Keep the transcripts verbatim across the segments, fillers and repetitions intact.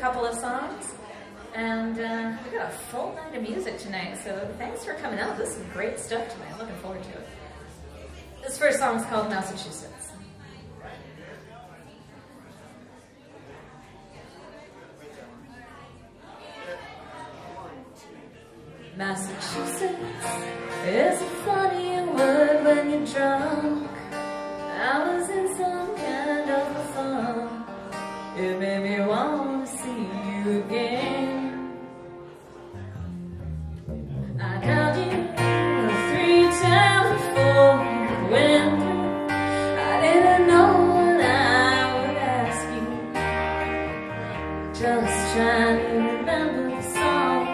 couple of songs. And uh, we got a full night of music tonight, so thanks for coming out. This is great stuff tonight. I'm looking forward to it. This first song is called Massachusetts. Massachusetts is a funny word when you're drunk. I was in some kind of a fun. It made me want to see you again. I called you three times before when I didn't know what I would ask you. Just trying to remember the song.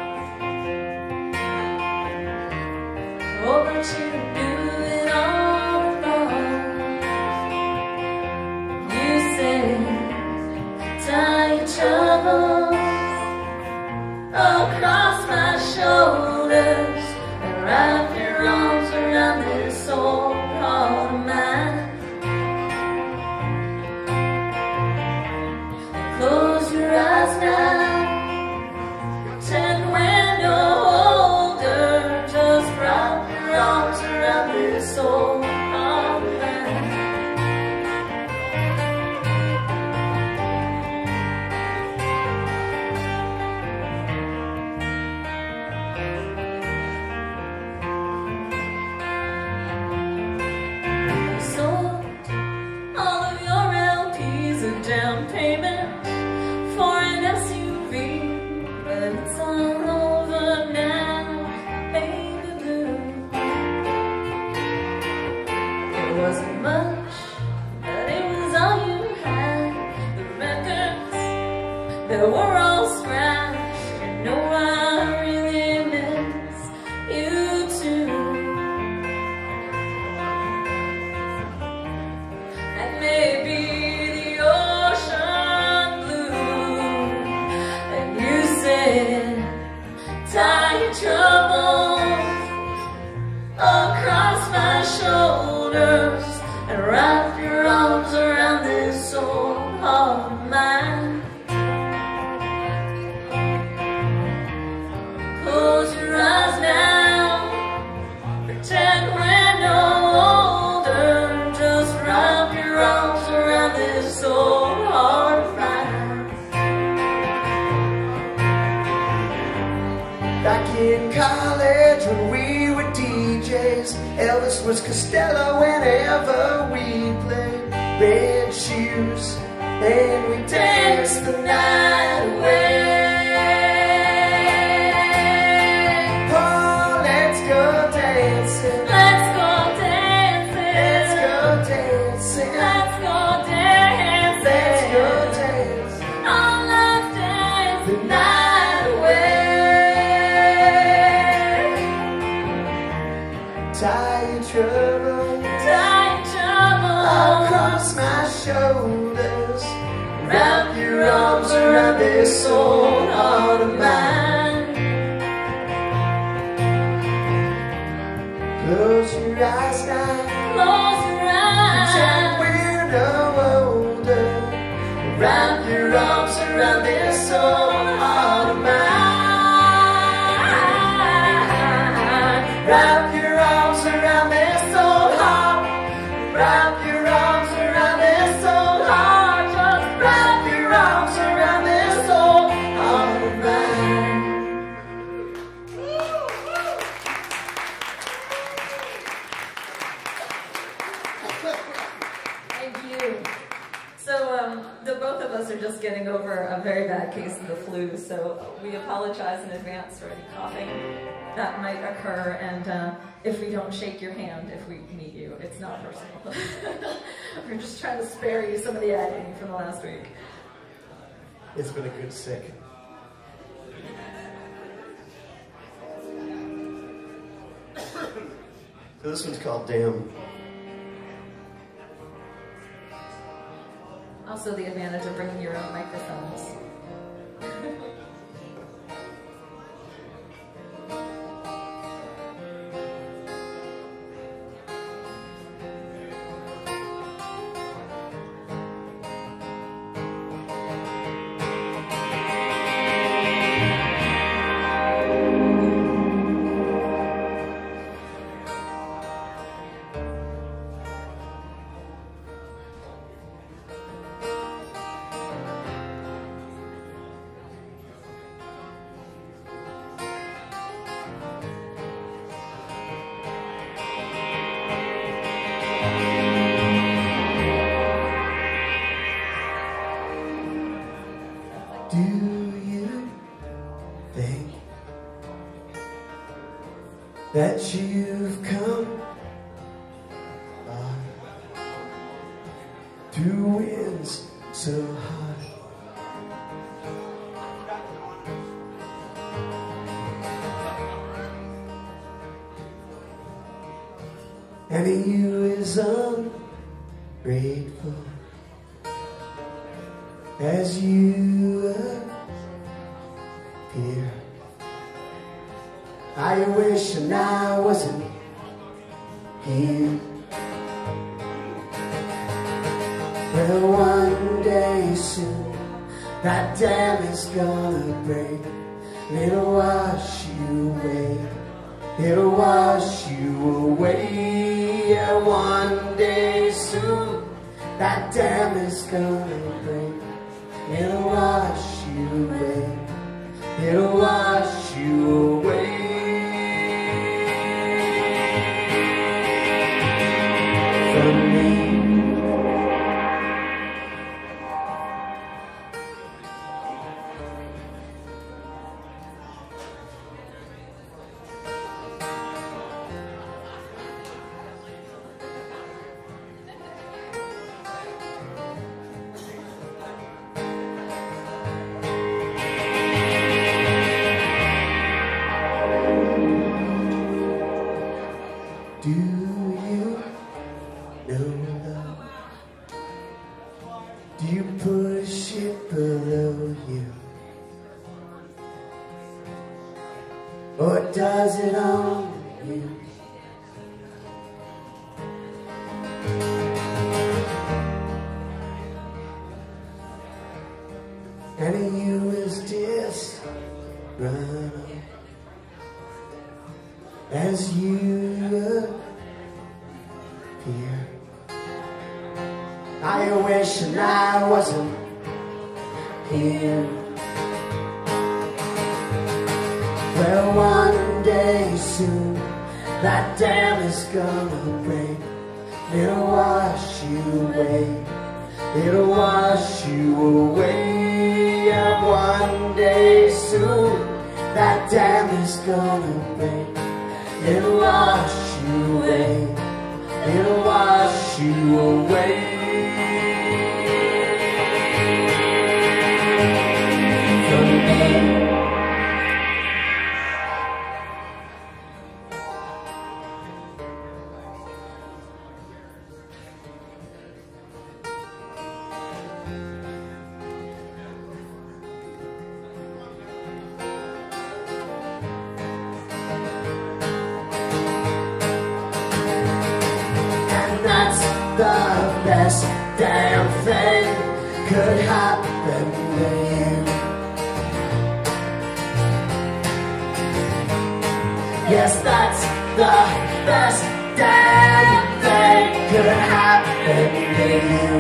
Oh, but you do it all alone. You say, tie your troubles across my shoulders and wrap your arms around this old heart of mine. And close your eyes now, pretend when you're older, just wrap your arms around this old heart of mine. Down payment for an S U V, but it's all over now, baby blue. It wasn't much, but it was all you had. The records, they were all scratched. You know I really miss you too. And maybe tie your troubles across my shoulders and wrap your arms around this old heart of mine. Close your eyes now, pretend when you're older, just wrap your arms around this old heart of mine. Back in college when we were D Js, Elvis was Costello whenever we played. Red shoes and we danced the night away. Oh, let's go dancing. Let's go dancing. Let's go dancing. Let's go dancing. Let's go dancing. Oh, let's dance the night away. Tie your trouble, tie your trouble across my shoulders. Wrap your arms around this old heart of mine. Close your eyes now, close your eyes, pretend we're no older. Wrap your arms around this old heart of mine. Wrap your arms around this old heart. Wrap your arms around this old heart. Just wrap your arms around this old heart of mine. Thank you. So um, the both of us are just getting over a very bad case of the flu, so we apologize in advance for any coughing that might occur, and uh, if we don't shake your hand if we meet you, it's not personal. We're just trying to spare you some of the agony from the last week. It's been a good sick. So this one's called Damn. Also the advantage of bringing your own microphones. winds so high. And you is ungrateful as you appear. I wish and I wasn't here. Well, one day soon that dam is gonna break. It'll wash you away. It'll wash you away. Yeah, one day soon that dam is gonna break. It'll wash you away. It'll wash you away. From me. Do you know love? Do you push it below you? Or does it own you? And you is just run as you appear. I wish and I wasn't here. Well, one day soon that dam is gonna break. It'll wash you away. It'll wash you away. Yeah, one day soon that dam is gonna break. It'll wash you away. It'll wash you away. From me. The best damn thing could happen to you. Yes, that's the best damn thing could happen to you.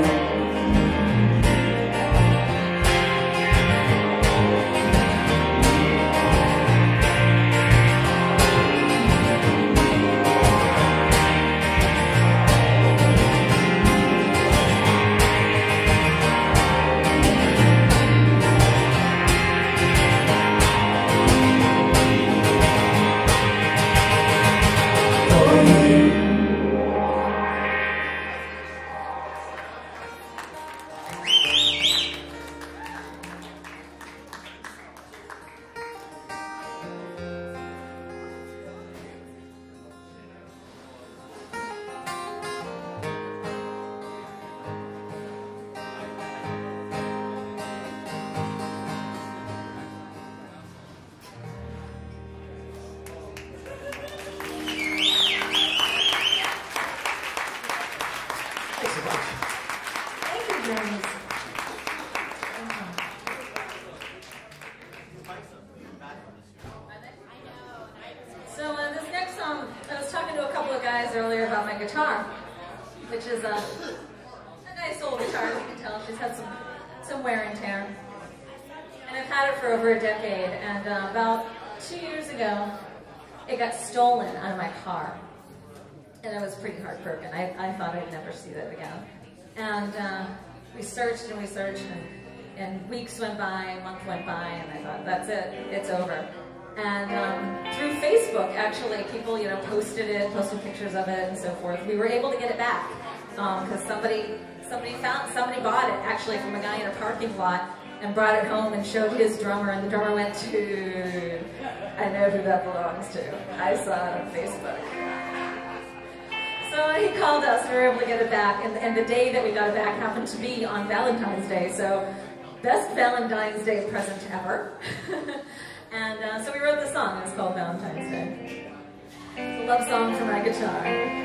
So uh, this next song, I was talking to a couple of guys earlier about my guitar, which is a, a nice old guitar. You can tell she's had some, some wear and tear. And I've had it for over a decade, and uh, about two years ago, it got stolen out of my car. And I was pretty heartbroken. I, I thought I'd never see that again. And uh, we searched and we searched, and, and weeks went by, a month went by, and I thought, that's it, it's over. And um, through Facebook, actually, people, you know, posted it, posted pictures of it, and so forth. We were able to get it back because um, somebody somebody found, somebody bought it actually from a guy in a parking lot and brought it home and showed his drummer, and the drummer went, "Dude, I know who that belongs to. I saw it on Facebook." So he called us, we were able to get it back, and, and the day that we got it back happened to be on Valentine's Day, so best Valentine's Day present ever. And uh, so we wrote the song, it was called Valentine's Day. It's a love song for my guitar.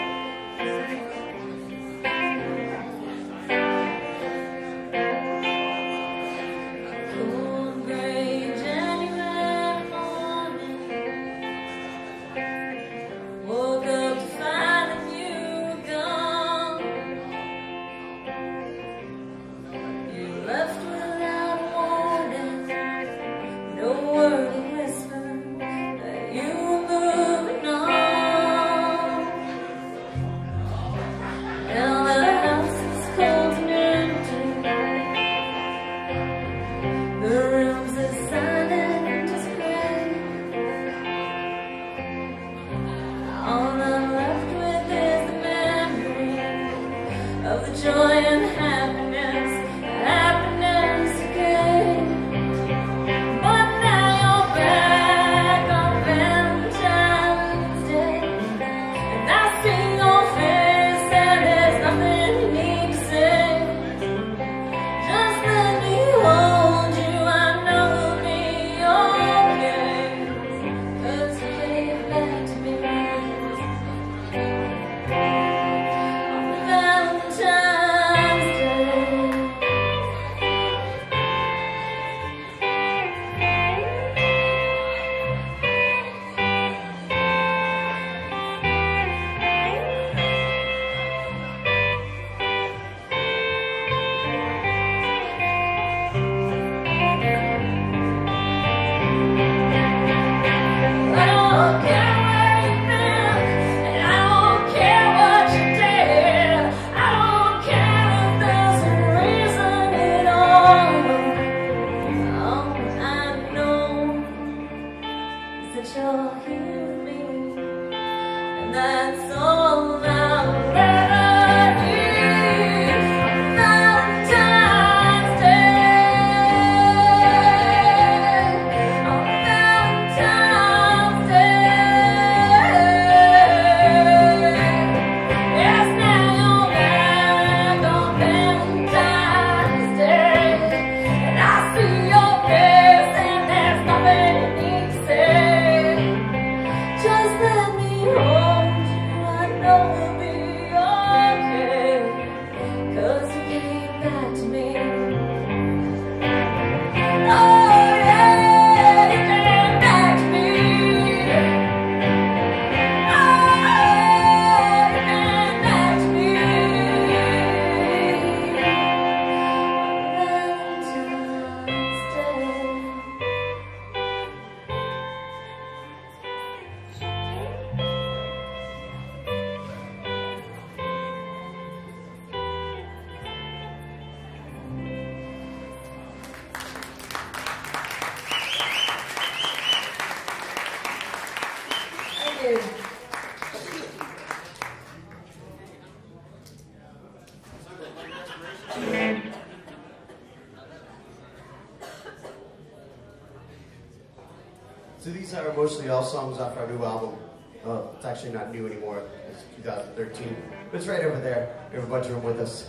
So these are mostly all songs off our new album. Uh, it's actually not new anymore. It's two thousand thirteen. But it's right over there. We have a bunch of them with us.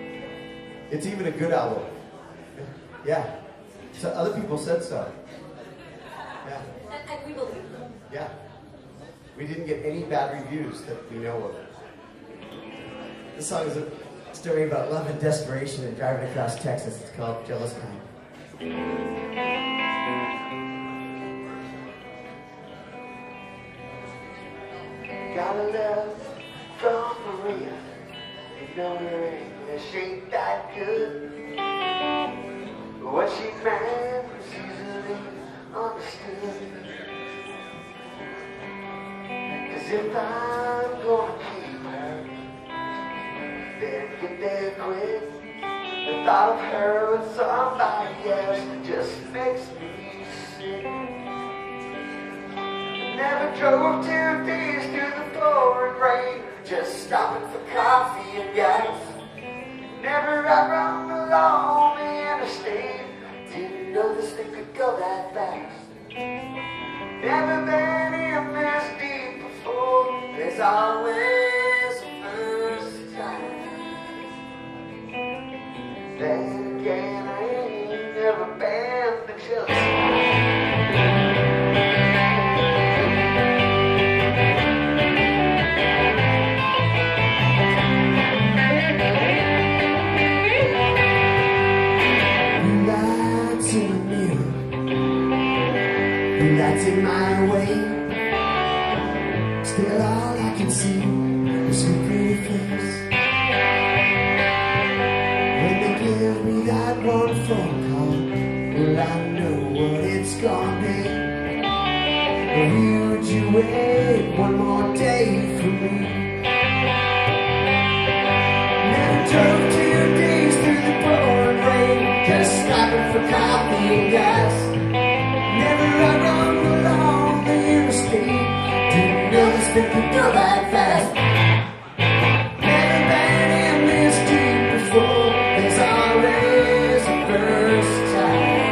It's even a good album. Yeah. So other people said so. Yeah. And, and we believe them. Yeah. We didn't get any bad reviews that we know of. This song is a story about love and desperation and driving across Texas. It's called Jealous Kind. Got a letter from Maria. You know her English ain't that good. What she meant was easily understood. Cause if I'm gonna keep her, then get there quick. The thought of her with somebody else just makes me sick. Never drove two days through the pouring rain, just stopping for coffee and gas. Never out run along the interstate. Didn't know this thing could go that fast. Never been in this deep before. There's always a first time. Then again, I ain't never been the jealous. That's in my way. Still all I can see is your pretty face. When they give me that one phone call, well, I know what it's gonna be. Would you wait one more day for me? Never drove two days through the pouring rain, just stopping for coffee and gas. Never I run along the interstate. Didn't know this thing could go that fast. Never been in this deep before. There's always a first time.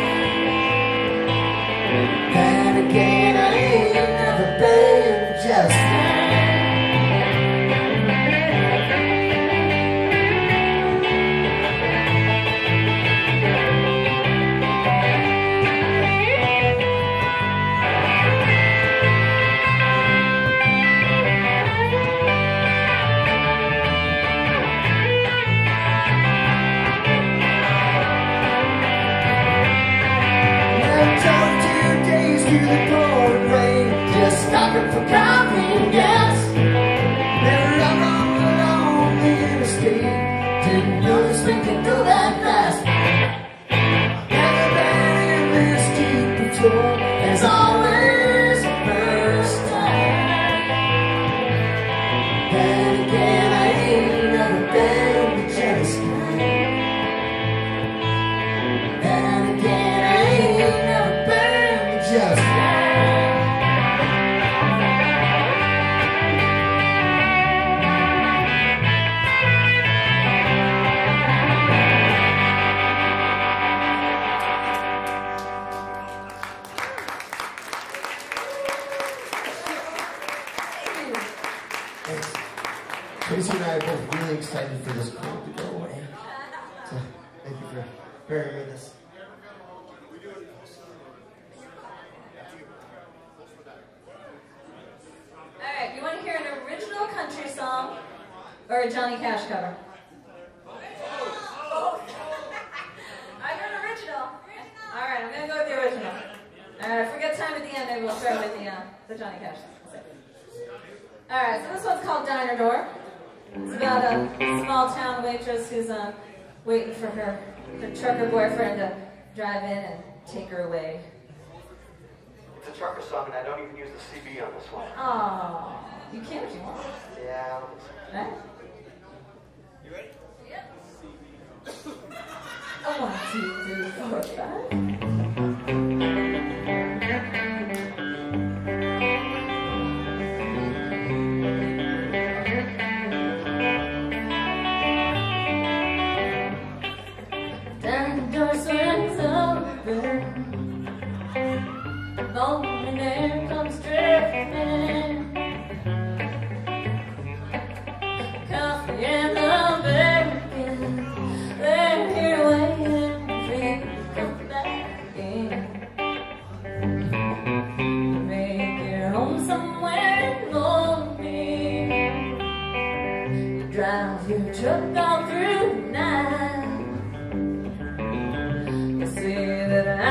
Then again, I ain't never been just for coffee and gas. Never I run along the interstate. Didn't know this thing could go that fast. Never been in this deep before. There's always a first time. Then again, I ain't never been the jealous kind. Then again, I ain't never been the jealous kind. Tracy and I are both really excited for this cold to go away. So, thank you for bearing with us. Alright, you want to hear an original country song or a Johnny Cash cover? I got an original. Alright, I'm going to go with the original. Alright, if we get time at the end, maybe we'll start with the, uh, the Johnny Cash song. Alright, so this one's called Diner Door. It's about a small town waitress who's uh, waiting for her, her trucker boyfriend to drive in and take her away. It's a trucker song, and I don't even use the C B on this one. Aww, you can if you want. Yeah. Right? You ready? Yep. A one, two, three, four, five. Morning air comes drifting, coffee and the bacon, they're here waiting for you to come back in. Make your home somewhere in the morning. You drive your truck all through the night. You see that I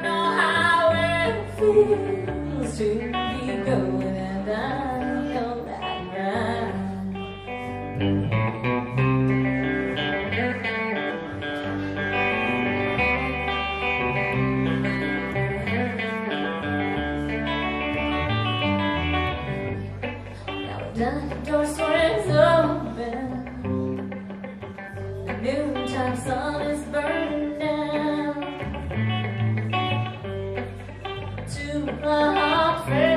feels to be going, and I know that right. Now the dining door swings open, the noontime sun is burning down. My heart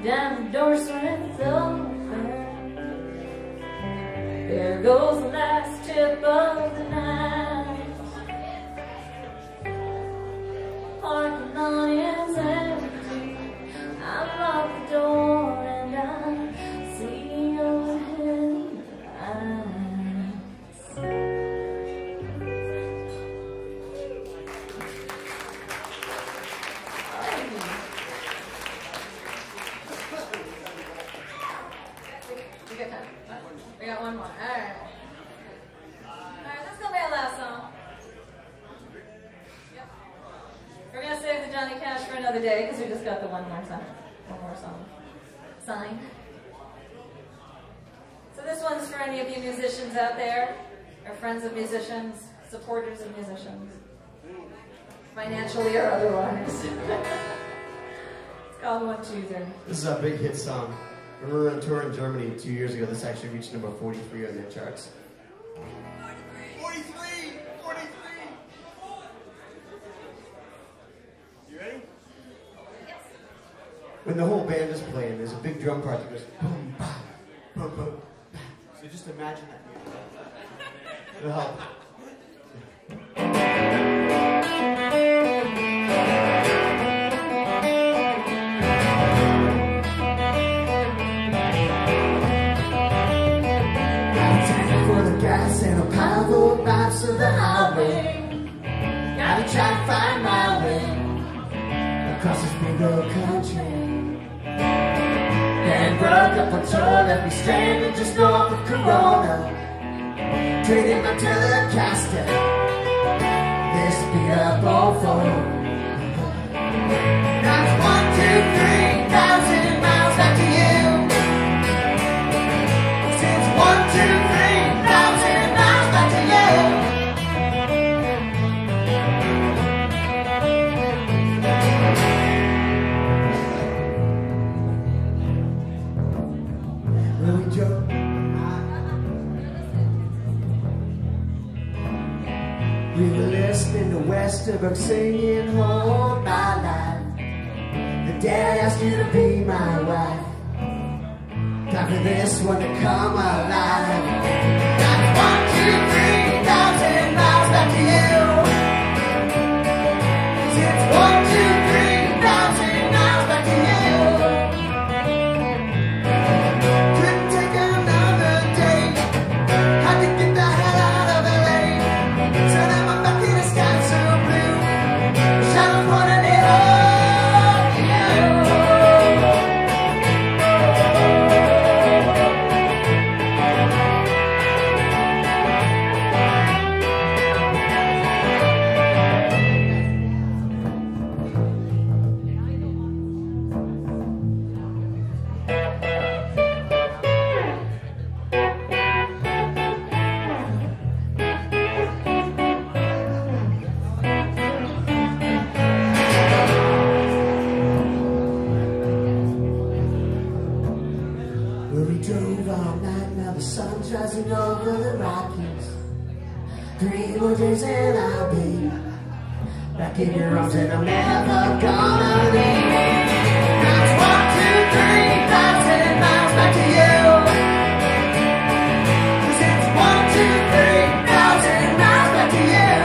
Down the door swings open. There goes the last tip of the night. Parking lot is empty. I lock the door and I see your head eyes. We got time. We got one more. All right. All right, this is gonna be our last song. Yep. We're gonna save the Johnny Cash for another day because we just got the one more song. One more song. Signed. So this one's for any of you musicians out there, or friends of musicians, supporters of musicians, financially or otherwise. It's called One Chooser. This is a big hit song. We were on tour in Germany two years ago. This actually reached number forty-three on their charts. forty-three! forty-three! You ready? Yes. When the whole band is playing, there's a big drum part that goes boom, bah, boom, boom, bah. So just imagine that music. It'll help. And a pile of maps of the highway. Gotta try to find my way across this big old country. And broke up on tour, left me stranded just north of Corona. Trading my Telecaster, this beat up old phone. Now it's one, two, three thousand miles back to you. Since one, two, three. We were listening to Westerberg singing Hold My Life. The dad asked you to be my wife. Time for this one to come alive. That's one, two, three thousand miles back to you. It's one, two, three thousand miles back to you. Couldn't take another day. Had to get the hell out of L A. So now I'm back in the sky so blue. Shadow pointing it all to you. Rising over the Rockies. Three more days and I'll be back in your arms and I'm never gonna leave. Now it's one, two, three thousand miles back to you. 'Cause it's one, two, three thousand miles back to you.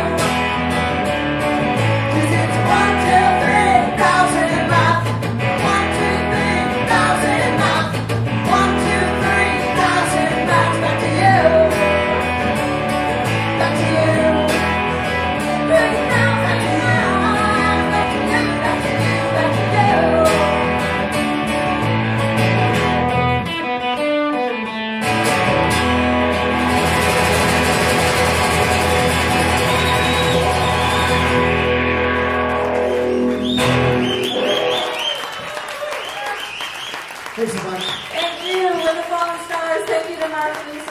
'Cause it's one, two, three thousand miles. One, two, three thousand miles. One, two, three thousand miles back to you. Back to you. Bring it down, back to you. Back to you, back to you, back to you. Thanks so much. Thank you. We're the Fallen Stars. Thank you to Mark.